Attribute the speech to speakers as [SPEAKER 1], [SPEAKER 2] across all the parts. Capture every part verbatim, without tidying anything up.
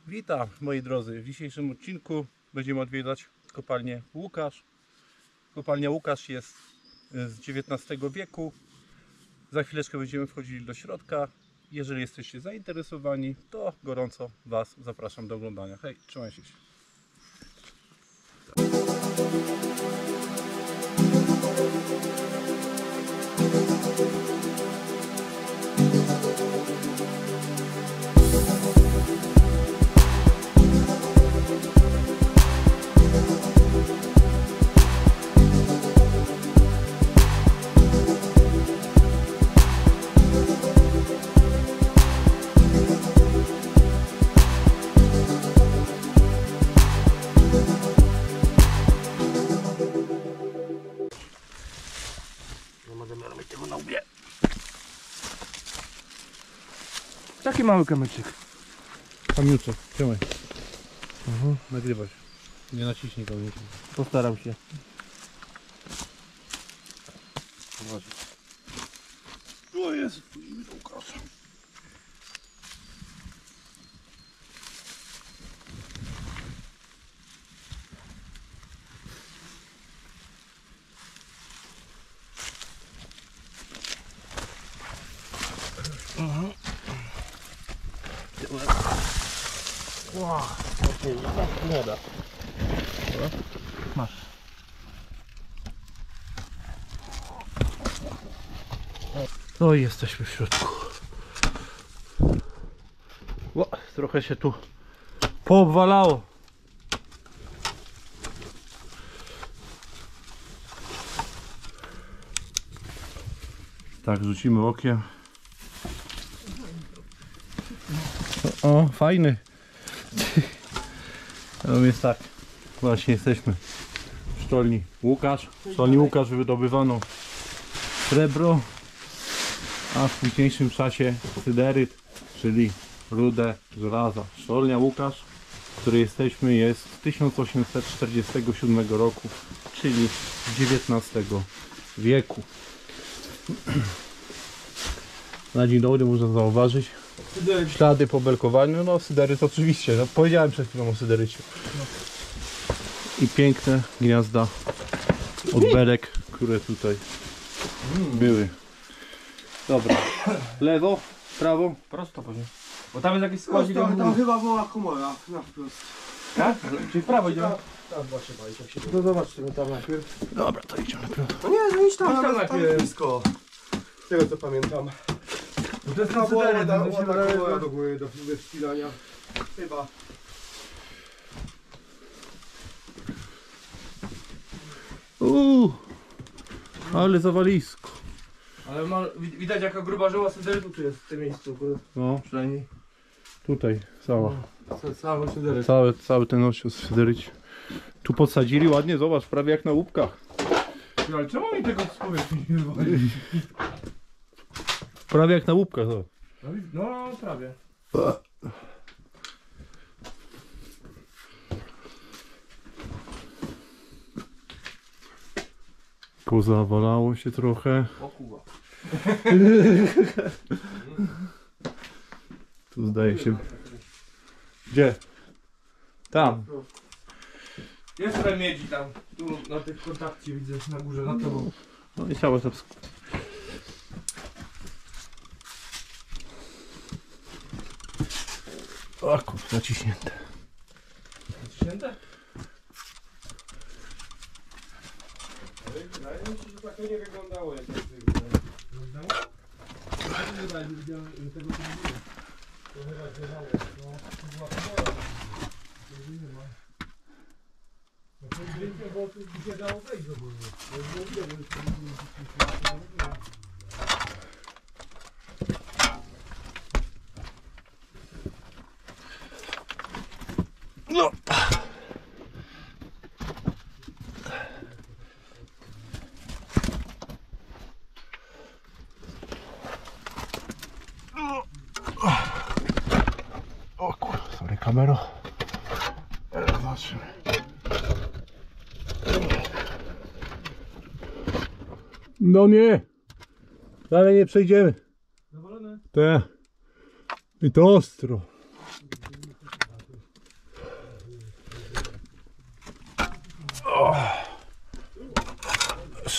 [SPEAKER 1] Witam moi drodzy, w dzisiejszym odcinku będziemy odwiedzać kopalnię Łukasz. Kopalnia Łukasz jest z dziewiętnastego wieku. Za chwileczkę będziemy wchodzili do środka. Jeżeli jesteście zainteresowani, to gorąco Was zapraszam do oglądania. Hej, trzymajcie się.
[SPEAKER 2] Taki mały kamyczek.
[SPEAKER 1] Kamiuczek, trzymaj.
[SPEAKER 2] Mhm.
[SPEAKER 1] Nagrywać. Nie naciśnij kamiuczek.
[SPEAKER 2] Postaram się.
[SPEAKER 1] O Jezu, Łukasz.
[SPEAKER 2] Mhm. Wow, okej, tak nie da. Masz.
[SPEAKER 1] No i jesteśmy w środku. O, trochę się tu poobwalało. Tak, rzucimy okiem. O, o fajny. No jest tak. Właśnie jesteśmy w sztolni Łukasz. W sztolni Łukasz wydobywano srebro, a w późniejszym czasie syderyt, czyli rudę żelaza. Sztolnia Łukasz, w której jesteśmy, jest z tysiąc osiemset czterdziestego siódmego roku, czyli z dziewiętnastego wieku. Na dzień dobry można zauważyć ślady po belkowaniu. No syderyt oczywiście, no, powiedziałem przed chwilą o syderycie. I piękne gniazda od belek, które tutaj były. Dobra, lewo, prawo.
[SPEAKER 2] Prosto pewnie. Bo tam jest jakiś
[SPEAKER 3] Prosto,
[SPEAKER 2] składzik.
[SPEAKER 3] tam,
[SPEAKER 2] Tam,
[SPEAKER 3] tam chyba była komora na wprost.
[SPEAKER 2] tak? Czyli w prawo idziemy.
[SPEAKER 3] Tam właśnie bali, jak się no zobaczmy tam najpierw.
[SPEAKER 1] Dobra, to idziemy najpierw.
[SPEAKER 3] No nie, no idź tam,
[SPEAKER 2] Idź tam
[SPEAKER 3] tam, tam
[SPEAKER 2] najpierw.
[SPEAKER 3] blisko. Z tego co pamiętam.
[SPEAKER 2] Bo to jest
[SPEAKER 3] Chyba
[SPEAKER 2] ten
[SPEAKER 3] była
[SPEAKER 2] syderyt,
[SPEAKER 3] ładna
[SPEAKER 2] to się
[SPEAKER 3] ładna komora
[SPEAKER 2] wydaje,
[SPEAKER 3] do góry, do, do wspinania. Chyba.
[SPEAKER 1] Uuu, ale zawalisko.
[SPEAKER 2] ale ma, widać jaka gruba żyła syderytu tu jest w tym miejscu.
[SPEAKER 1] No,
[SPEAKER 2] Przynajmniej.
[SPEAKER 1] tutaj cała.
[SPEAKER 2] Co, cały syderyt.
[SPEAKER 1] Cały, cały ten osioł z syderycie. Tu podsadzili ładnie, zobacz, prawie jak na łupkach.
[SPEAKER 2] Ale czemu mi tego z powierzchni nie wywali?
[SPEAKER 1] Prawie jak na łupkach, zobacz.
[SPEAKER 2] No, no prawie.
[SPEAKER 1] Pozawalało się trochę.
[SPEAKER 2] O kurwa.
[SPEAKER 1] Tu zdaje się... Gdzie? Tam.
[SPEAKER 2] Jest trochę miedzi tam. Tu na tych kontakcie widzę na górze, na tobą.
[SPEAKER 1] No i całe to... O kurwa, naciśnięte.
[SPEAKER 2] Ciśnięte?
[SPEAKER 3] Wydaje mi się, że tak to nie wyglądało jak to
[SPEAKER 1] No. O kurwa, sorry kamero. Zobaczymy. No nie. Dalej nie przejdziemy.
[SPEAKER 2] Zawalone.
[SPEAKER 1] Te. I to ostro.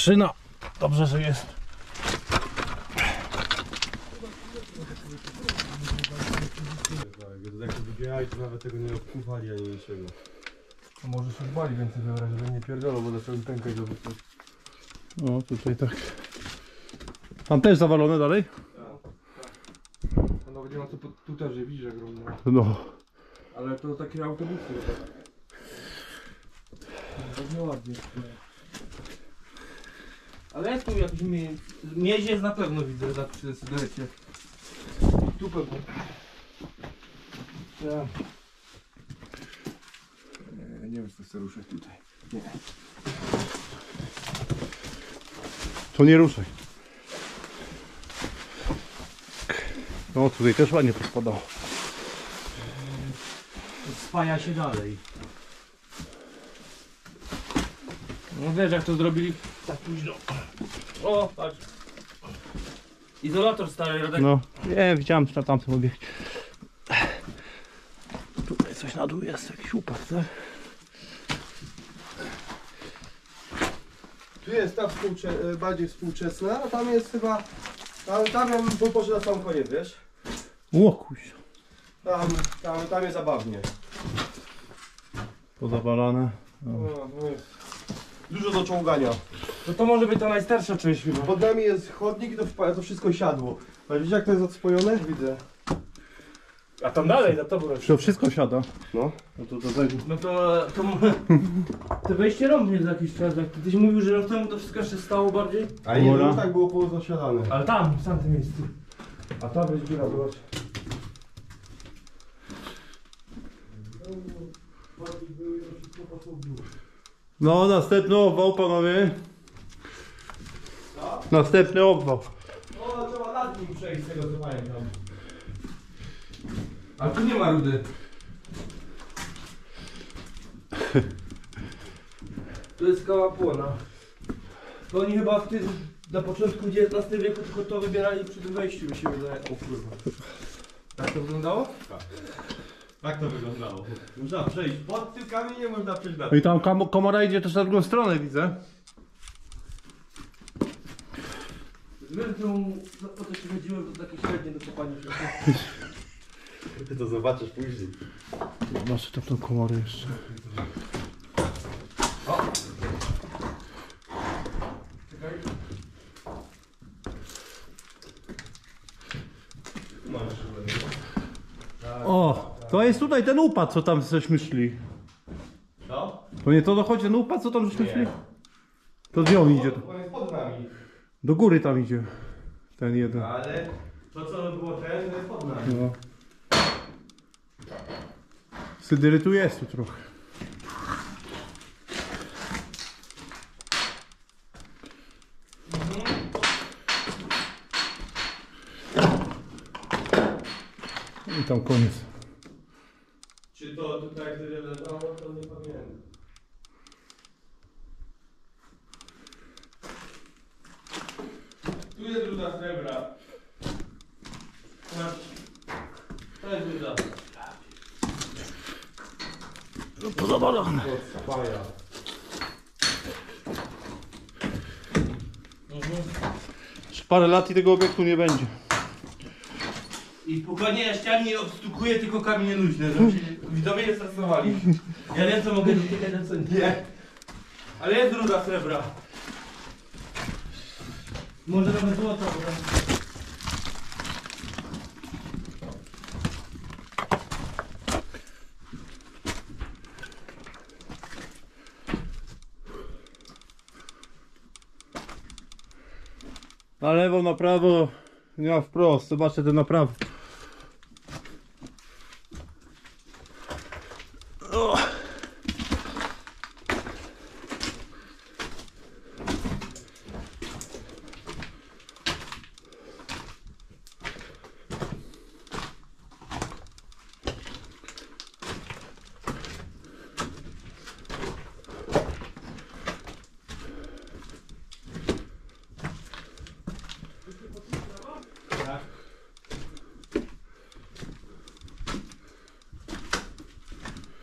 [SPEAKER 1] Szyna. Dobrze, że jest.
[SPEAKER 3] Jak to wybierali, to nawet tego nie odkuwali ani niczego.
[SPEAKER 2] A może się bali więcej wybrać, żeby nie pierdolą, bo zaczęły pękać do wysokości.
[SPEAKER 1] O, tutaj tak. Tam też zawalone dalej?
[SPEAKER 2] A nawet nie ma co, po- tu też je widzisz jak równo.
[SPEAKER 1] No.
[SPEAKER 2] Ale to takie autobusy chyba. Bardzo ładnie. Ale jest tu jakiś mie... miezie jest na pewno widzę tak przy sygarecie. Tu pewnie. Ja. Nie, nie wiem czy to chcę ruszać tutaj. Nie.
[SPEAKER 1] To nie ruszaj. No tutaj też ładnie pospadało.
[SPEAKER 2] Spaja się dalej. No wiesz jak to zrobili tak późno. O, patrz. Izolator stary, Radek.
[SPEAKER 1] No, nie, widziałem na tamtym obiekcie. Tutaj coś na dół jest, jakiś upas, tak?
[SPEAKER 3] Tu jest ta współcze- bardziej współczesna, a tam jest chyba... Tam, tam ja bym poszedł na sam koniec, wiesz?
[SPEAKER 1] Łokuś.
[SPEAKER 3] Tam, tam, tam jest zabawnie.
[SPEAKER 1] Pozawalane.
[SPEAKER 3] No, no jest. Dużo do czołgania.
[SPEAKER 2] To to może być ta najstarsza część chyba.
[SPEAKER 3] Pod nami jest chodnik i to, wpa- to wszystko siadło. Ale widzisz jak to jest odspojone? Widzę.
[SPEAKER 2] A tam dalej, za tobą.
[SPEAKER 1] To wszystko siada.
[SPEAKER 3] No.
[SPEAKER 1] No to do tego.
[SPEAKER 2] No to... to, to wejście rąbnie za jakiś czas. Jak ty tyś mówił, że rok temu to wszystko jeszcze stało bardziej.
[SPEAKER 3] A nie,
[SPEAKER 1] Dobra.
[SPEAKER 3] no tak było pozasiadane.
[SPEAKER 2] Ale tam, w tamtym miejscu. A tam jest dziura, zobacz.
[SPEAKER 1] No, następny obwał, panowie.
[SPEAKER 3] Co?
[SPEAKER 1] Następny obwał.
[SPEAKER 3] No trzeba nad nim przejść z tego co pamiętam.
[SPEAKER 2] Ale tu nie ma rudy. To jest skała płona. To oni chyba w tym, na początku dziewiętnastego wieku tylko to wybierali przy tym wejściu, mi się wydaje. O kurwa. Tak to wyglądało?
[SPEAKER 3] Tak to wyglądało. Można przejść pod tym kamieniem, można przejść na
[SPEAKER 1] No i tam kam- komora idzie też na drugą stronę, widzę.
[SPEAKER 2] Zwykle po to się chodziłem, to takie średnie do kopania się.
[SPEAKER 3] Ty to zobaczysz później.
[SPEAKER 1] Zobaczę tam tą komorę jeszcze.
[SPEAKER 2] Czekaj.
[SPEAKER 1] O, to jest tutaj ten upad, co tam żeśmy szli.
[SPEAKER 3] Co?
[SPEAKER 1] To nie to dochodzi ten upad, co tam żeśmy szli? To gdzie on idzie?
[SPEAKER 3] On jest pod nami.
[SPEAKER 1] Do góry tam idzie. Ten jeden.
[SPEAKER 3] Ale to co było ten, to jest pod nami.
[SPEAKER 1] No. Sydyry tu jest tu trochę. I tam koniec.
[SPEAKER 3] Czy to tutaj tyle leżało, to nie pamiętam.
[SPEAKER 2] Tu jest ruda srebra. Patrz. To jest ruda.
[SPEAKER 1] No pozawalone.
[SPEAKER 3] To spaja.
[SPEAKER 2] Mhm.
[SPEAKER 1] Jeszcze parę lat i tego obiektu nie będzie.
[SPEAKER 2] I spokojnie na ścianie obstukuje tylko kamienie luźne, żeby się widzowie nie stresowali. Ja wiem co mogę dotykać, a co nie. Ale jest ruda srebra. Może nawet złota, bo tam...
[SPEAKER 1] Na lewo, na prawo, nie ma wprost. Zobaczcie ten na prawo. O.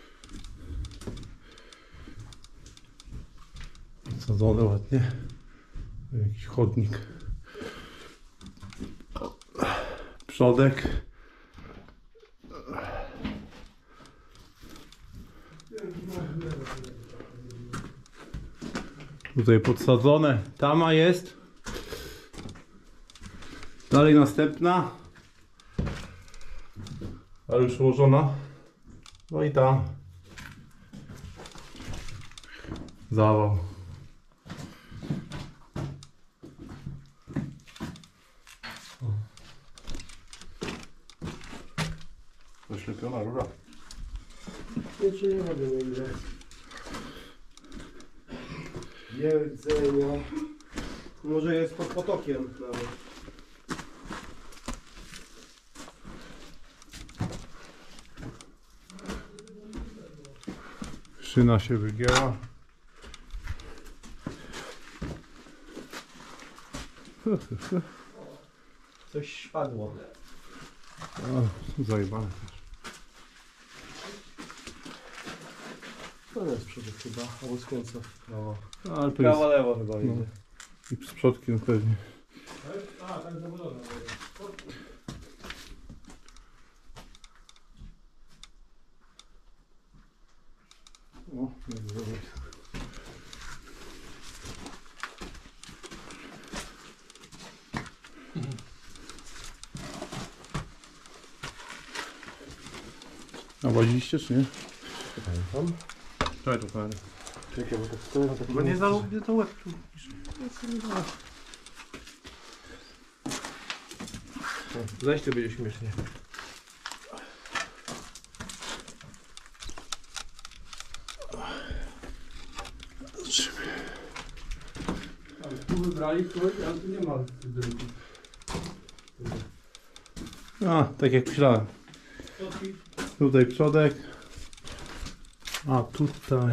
[SPEAKER 1] Sadzone ładnie. Jakiś chodnik. Przodek. Tutaj podsadzone. Tama jest. Dalej następna. Ale już ułożona. No i tam. Zawał. Zaślepiona rura.
[SPEAKER 3] Jeszcze nie robię nigdy. Jedzenia. Może jest pod potokiem nawet.
[SPEAKER 1] Szyna się wygięła.
[SPEAKER 3] Coś spadło.
[SPEAKER 1] O, zajebane też.
[SPEAKER 3] To jest przodek chyba, albo skręca w prawo.
[SPEAKER 1] Ale to
[SPEAKER 3] Prawo,
[SPEAKER 1] jest...
[SPEAKER 3] lewo chyba idzie.
[SPEAKER 1] I z przodkiem pewnie.
[SPEAKER 3] A, tak zabudowane.
[SPEAKER 1] O, jak zrobić. A łaziliście czy nie?
[SPEAKER 3] Tam?
[SPEAKER 1] Czekaj, to fajnie.
[SPEAKER 3] Czekaj, bo tak stoję na takim
[SPEAKER 1] Bo nie
[SPEAKER 3] miejscu.
[SPEAKER 1] za to łeb tu.
[SPEAKER 3] Zajście będzie śmiesznie. Ale tu wybrali coś, ale tu nie ma drinków.
[SPEAKER 1] A, tak jak myślałem. Tutaj przodek. A tutaj.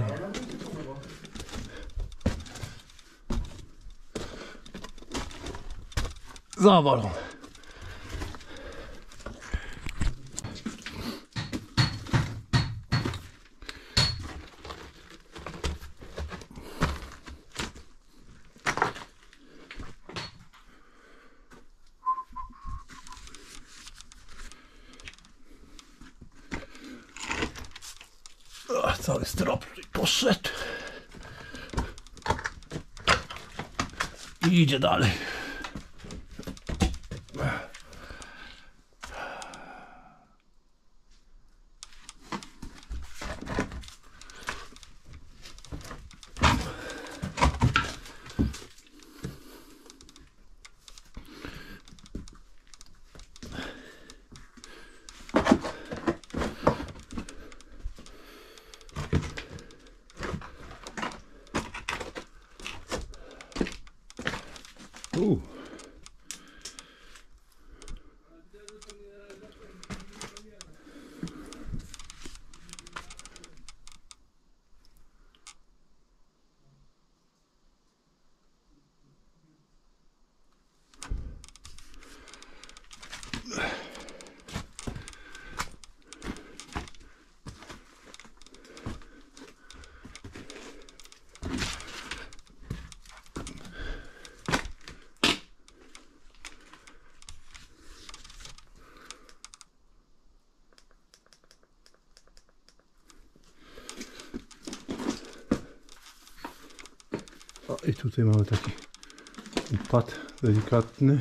[SPEAKER 1] Zawalą. Ach, cały strop tutaj poszedł. I idzie dalej. U. O, i tutaj mamy taki pad delikatny.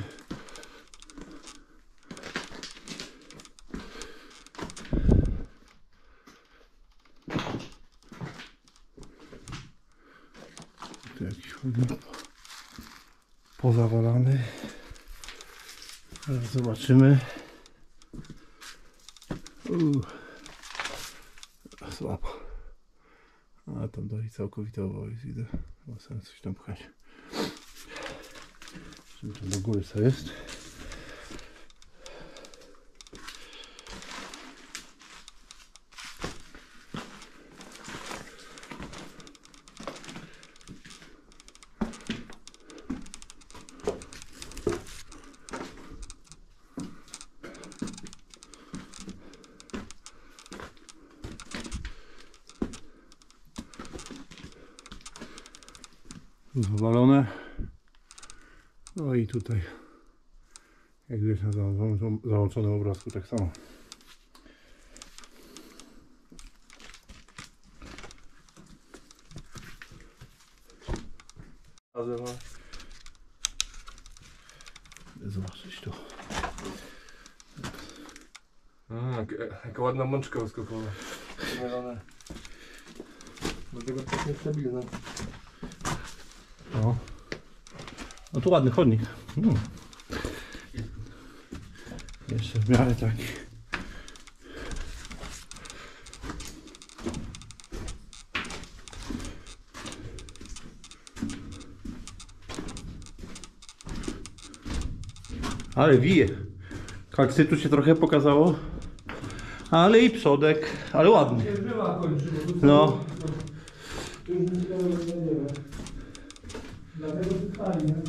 [SPEAKER 1] Tu jakiś chodnik pozawalany. Teraz zobaczymy. Uuu. Słabo. A tam dalej całkowita owoc widzę. Ma sens coś tam pchać. Czym to do góry co jest? Zawalone. No i tutaj, jak widać na załączonym, załączonym obrazku, tak samo. Zobaczyć to.
[SPEAKER 4] A, jak- jaka ładna mączka uskokowa. Zmielone. Dlatego tak niestabilne.
[SPEAKER 1] No. No tu ładny chodnik. Mm. Jeszcze w miarę taki. Ale wije. Kalcytu się trochę pokazało. Ale i przodek, ale ładny.
[SPEAKER 4] Się żyła kończy, bo tu
[SPEAKER 1] No.
[SPEAKER 4] tu już nic ciekawego nie znajdziemy. Dlatego tu stali, nie?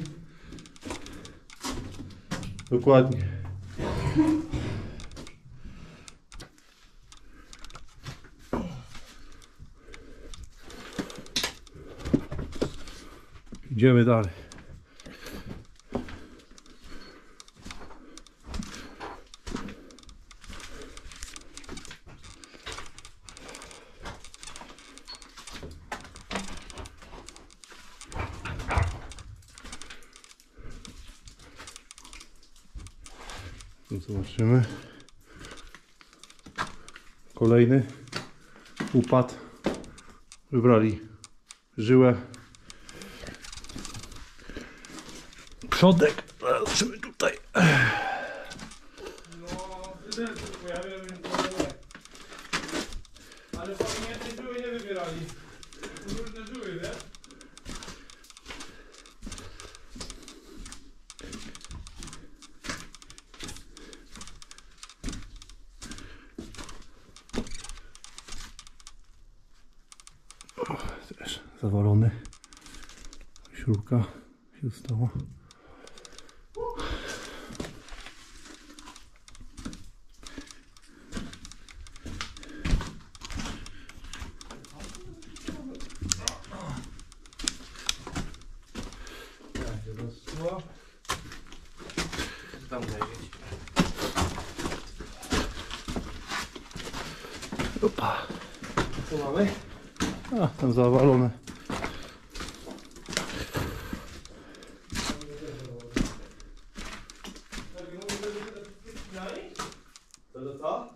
[SPEAKER 1] Dokładnie. Idziemy dalej. Tu zobaczymy. Kolejny upad. Wybrali żyłę. Przodek. Zobaczymy tutaj.
[SPEAKER 2] No, tyle się pojawia, więc to nie. Ale pewnie tej żyły nie wybierali. To różne żyły, nie?
[SPEAKER 1] Też zawalony. Śrubka się stała.
[SPEAKER 2] Tam zajrzeć.
[SPEAKER 1] Opa.
[SPEAKER 2] Co mamy?
[SPEAKER 1] A, tam zawalone.
[SPEAKER 3] To to co?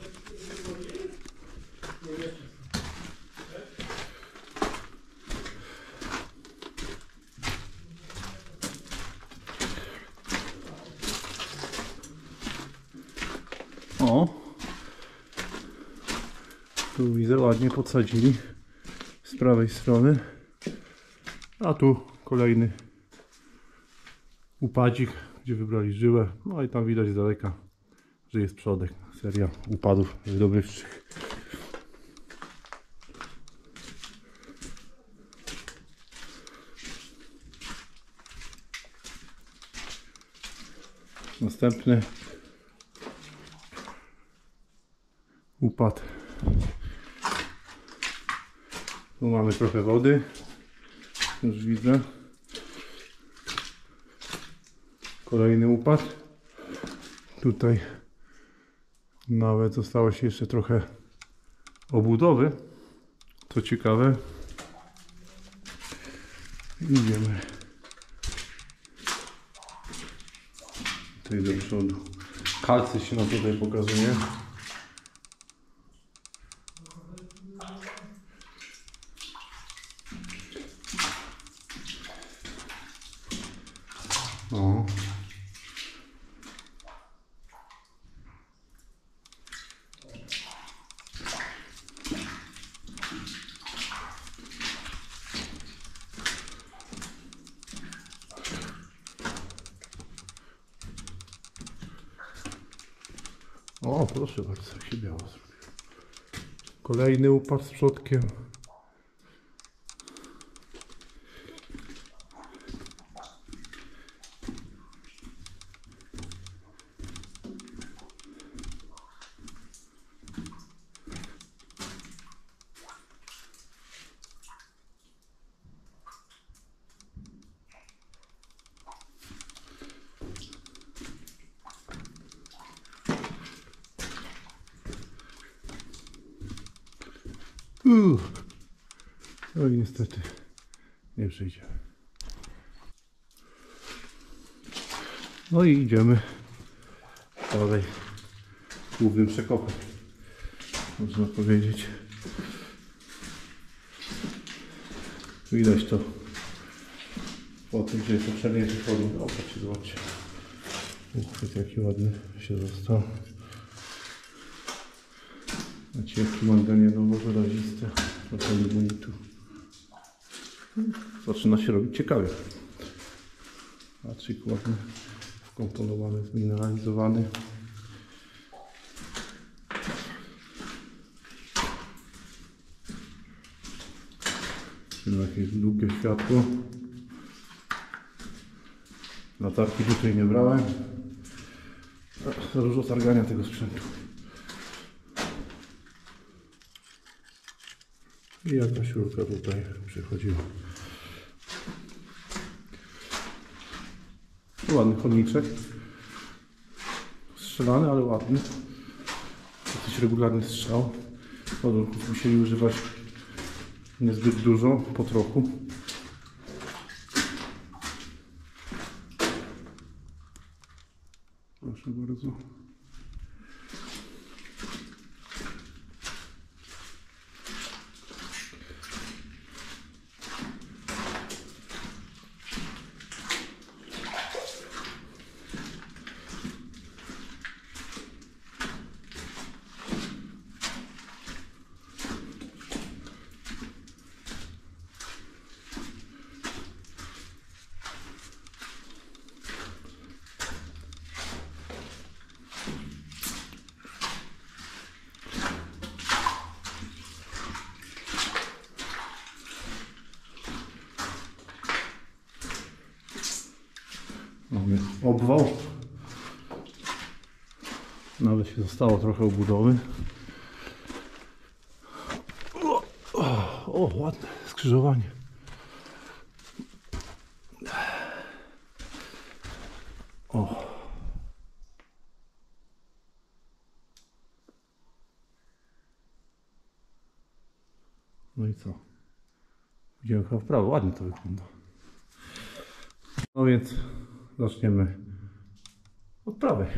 [SPEAKER 1] O. Tu widzę, ładnie podsadzili z prawej strony. A tu kolejny upadzik, gdzie wybrali żyłę. No i tam widać z daleka, że jest przodek. Seria upadów wydobywczych. Następny upad. Tu mamy trochę wody. Już widzę. Kolejny upad. Tutaj nawet zostało się jeszcze trochę obudowy. Co ciekawe. Idziemy tutaj do przodu. Kalcy się nam tutaj pokazuje. O. O, proszę bardzo, jak się biało zrobiło. Kolejny upad z przodkiem. Uff. No i niestety nie przyjdzie. No i idziemy dalej głównym przekopem, można powiedzieć. Widać to po tym, że jest obszernie podłóg. O, patrzcie, zobaczcie. Uchwyt jaki ładny się został. Nacieki manganianowo wyraziste na tym bonitu. Zaczyna się robić ciekawie. Patrzyk ładny, wkomponowany, zmineralizowany. Jakieś długie światło. Latarki tutaj nie brałem. Za dużo targania tego sprzętu. I jakaś rurka tutaj przychodziła. Ładny chodniczek. Strzelany, ale ładny. Dosyć regularny strzał. Ładunków musieli używać niezbyt dużo, po trochu. Proszę bardzo. Mamy obwał. Nawet się zostało trochę obudowy. O, o, o, ładne skrzyżowanie. O. No i co? Idziemy chyba w prawo. Ładnie to wygląda. No więc zaczniemy od prawej.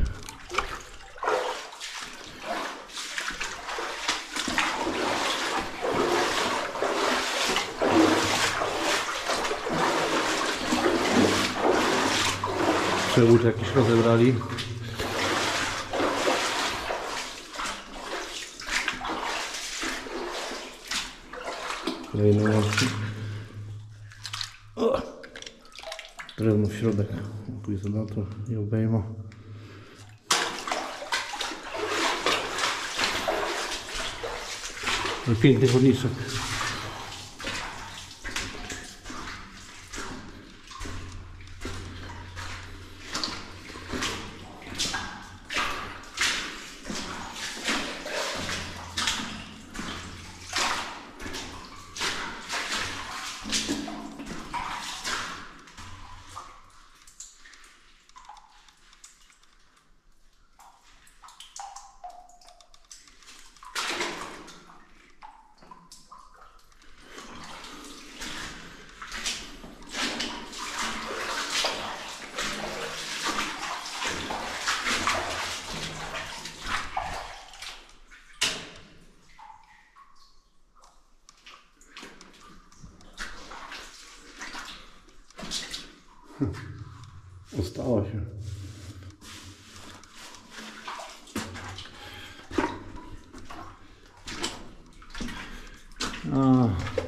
[SPEAKER 1] Przewód jakiś rozebrali. Kolejne łączki. Drewno w środek, tu izolator i obejma. Piękny chodniczek. Ustała się. A,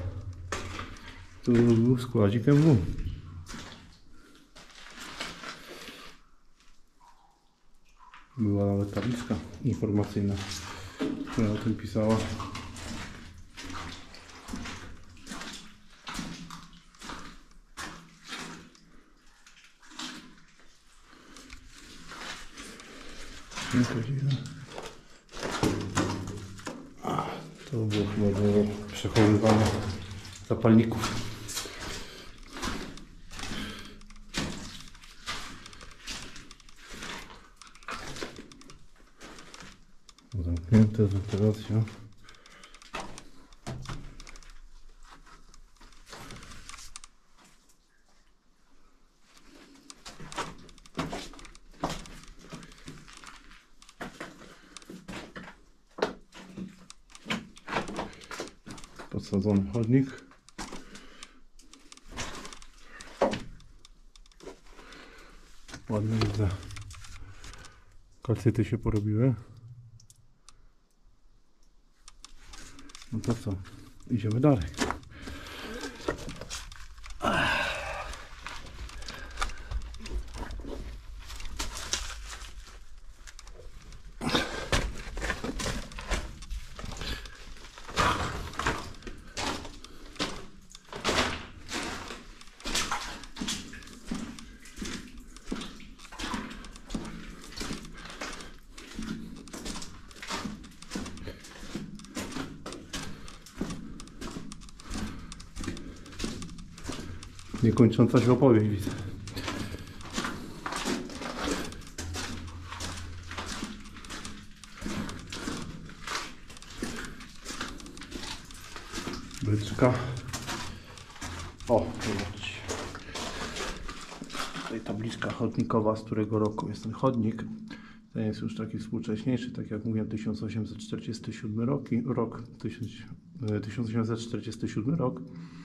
[SPEAKER 1] tu był składzik M W. Była nawet tabliczka informacyjna, która o tym pisała. A, to było chyba do przechowywania zapalników. Zamknięte, wentylacja. Podsadzony chodnik. Ładnie widzę. Kalcyty się porobiły. No to co? Idziemy dalej. Niekończąca się opowieść, widzę. Byczka. O, zobaczcie. Tutaj tabliczka chodnikowa, z którego roku jest ten chodnik. Ten jest już taki współcześniejszy, tak jak mówiłem, tysiąc osiemset czterdziesty siódmy rok, rok tysiąc osiemset czterdziesty siódmy rok.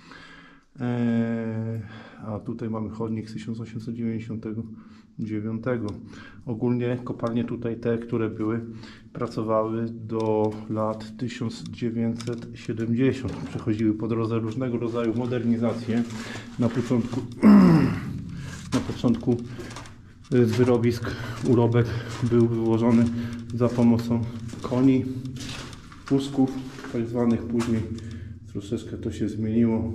[SPEAKER 1] Eee, a tutaj mamy chodnik z tysiąc osiemset dziewięćdziesiątego dziewiątego. Ogólnie kopalnie tutaj te, które były, pracowały do lat tysiąc dziewięćset siedemdziesiątego. Przechodziły po drodze różnego rodzaju modernizacje. Na początku, na początku z wyrobisk urobek był wyłożony za pomocą koni, wózków tak zwanych. Później troszeczkę to się zmieniło.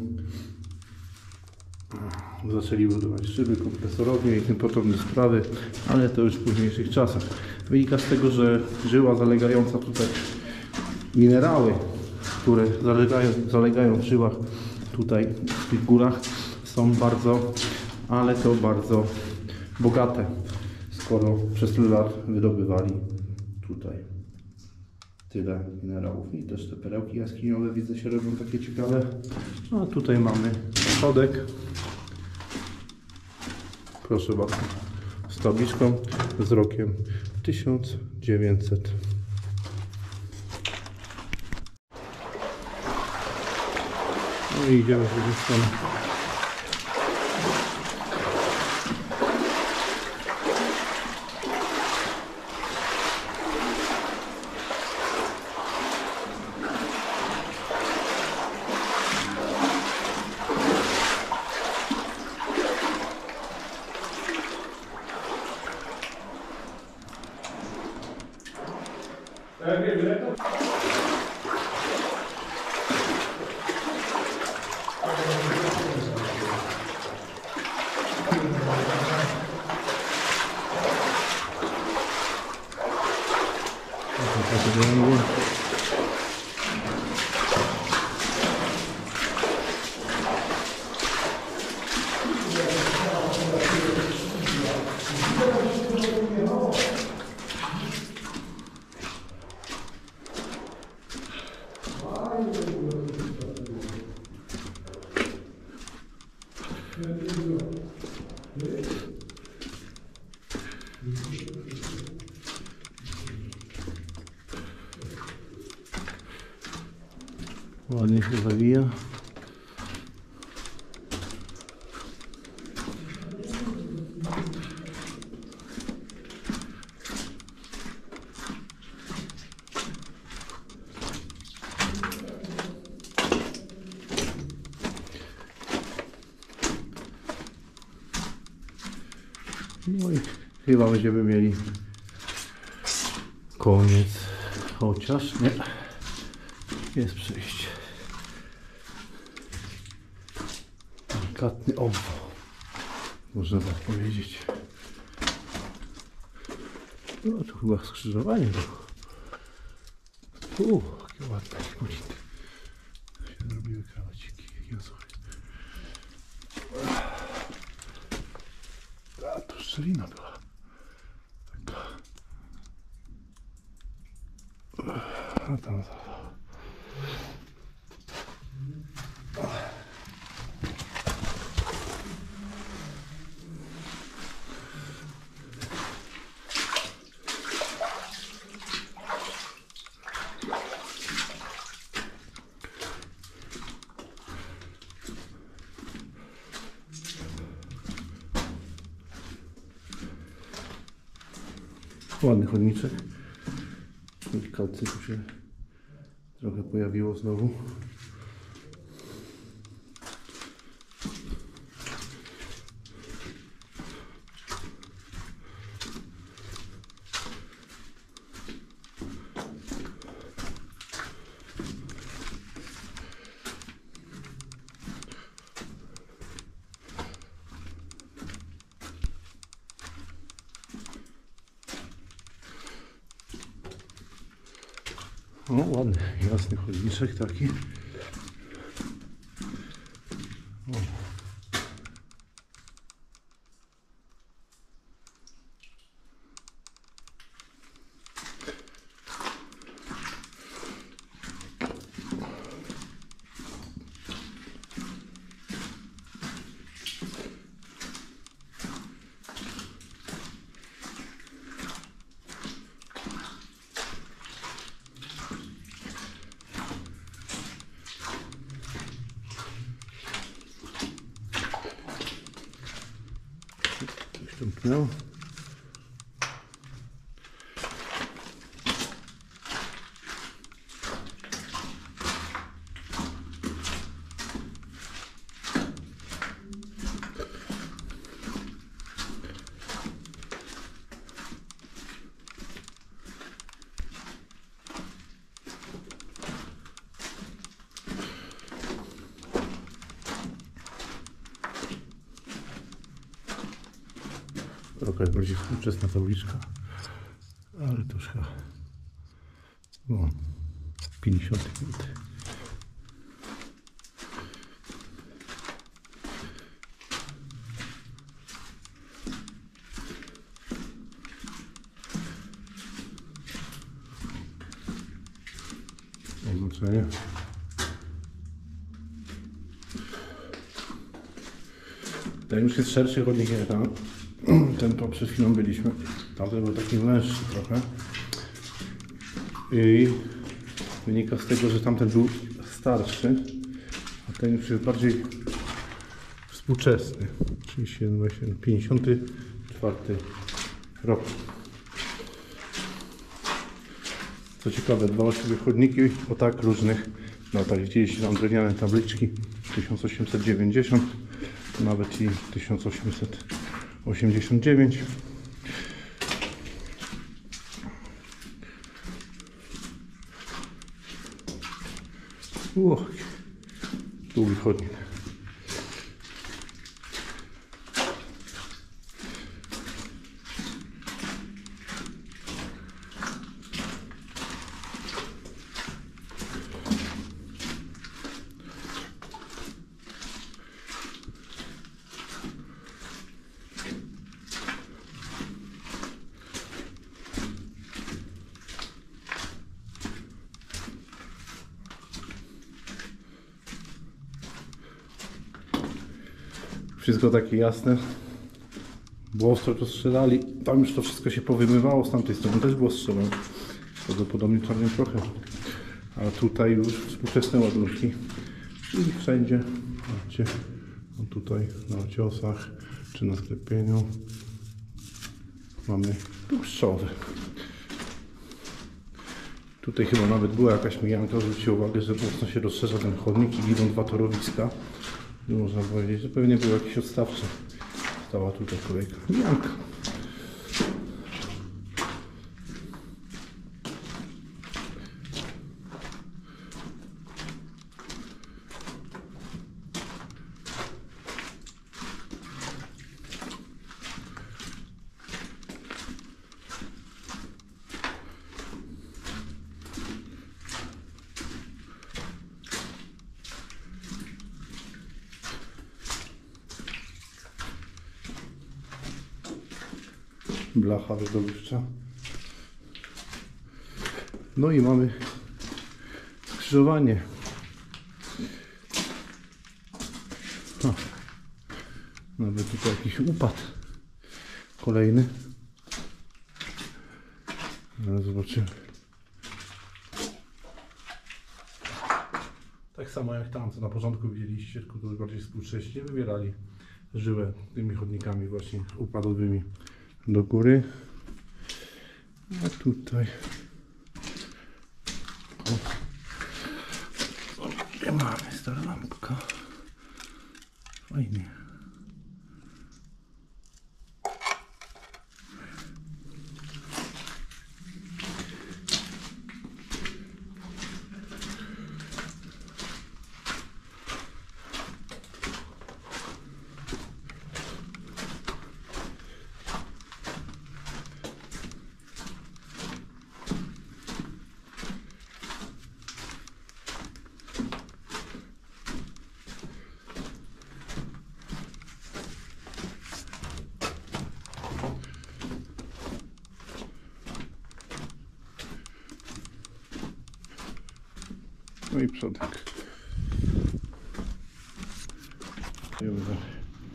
[SPEAKER 1] Zaczęli budować szyby, kompresorownie i tym podobne sprawy, ale to już w późniejszych czasach. Wynika z tego, że żyła zalegająca tutaj, minerały, które zalegają, zalegają w żyłach tutaj w tych górach, są bardzo, ale to bardzo bogate, skoro przez tyle lat wydobywali tutaj tyle minerałów. I też te perełki jaskiniowe, widzę, się robią takie ciekawe. No a tutaj mamy schodek. Proszę bardzo, z tabliczką z rokiem tysiąc dziewięćset. No i idziemy z drugiej strony. Ładnie się zawija. No i chyba będziemy mieli koniec, chociaż nie, jest przejście. Delikatny obwód, można tak powiedzieć. No tu chyba skrzyżowanie było. Uuu, jakie ładne kulity. Się zrobiły krawaciki, jakie ozory. A tu szczelina była. Taka. A tam za. Ładny chodniczek. W kalce tu się trochę pojawiło znowu. O, ładny, jasny chodniczek taki. O. Coś tam pnęło. Trochę jest bardziej współczesna tabliczka, ale to już chyba no, pięćdziesiąty minut. Oznaczenie. Ten już jest szerszy chodnik jak tam. Ten to przed chwilą byliśmy. Tamten był taki węższy trochę. I wynika z tego, że tamten był starszy, a ten już jest bardziej współczesny. trzydzieści jeden, pięćdziesiąty czwarty rok. Co ciekawe, dwa osiowe chodniki o tak różnych latach. Widzieliście tam drewniane tabliczki tysiąc osiemset dziewięćdziesiąt, nawet i tysiąc osiemset osiemdziesiąt dziewięć. Uch, długi chodnik. Wszystko takie jasne. Było ostro to strzelali. Tam już to wszystko się powymywało. Z tamtej strony też było strzelane. Prawdopodobnie czarnym trochę. A tutaj już współczesne ładunki. I wszędzie. Zobaczcie. No tutaj na ciosach czy na sklepieniu mamy tłuszczowe. Tutaj chyba nawet była jakaś mijanka. Zwróćcie uwagę, że mocno się rozszerza ten chodnik i idą dwa torowiska. Można powiedzieć, że pewnie był jakiś odstawczy. Stała tutaj kolejka. Mijanka. Blacha wydobywcza. No i mamy skrzyżowanie. O, nawet tutaj jakiś upad kolejny. Zaraz zobaczymy. Tak samo jak tam, co na początku widzieliście, tylko to bardziej współcześnie wybierali żyłę tymi chodnikami właśnie upadowymi do góry. A tutaj. O, gdzie mamy stara lampka? Fajnie. No i przodek. Idziemy dalej.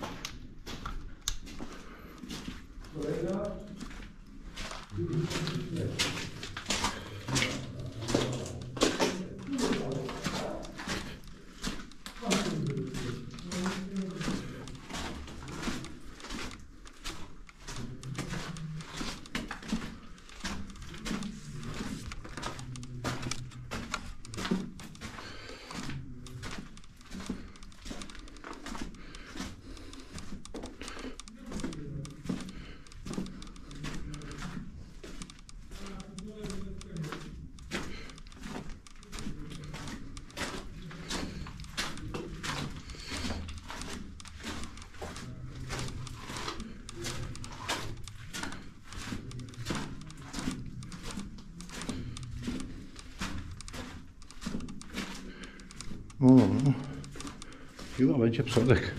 [SPEAKER 1] O, no. Chyba będzie przodek.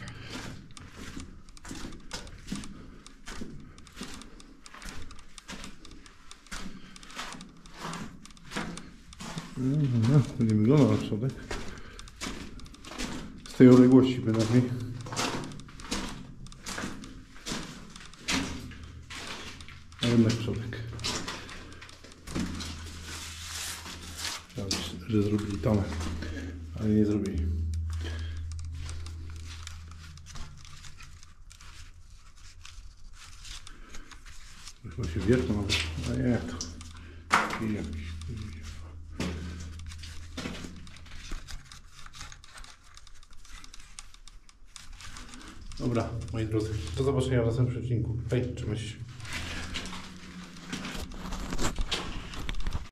[SPEAKER 1] No, to nie wygląda na przodek. Z tej odległości bynajmniej. Ale jednak przodek. Że zrobili tamę, ale nie zrobili. Chyba się wiertą, ale no nie to. I jakiś. Dobra, moi drodzy, do zobaczenia w następnym odcinku. Hej, trzymaj się.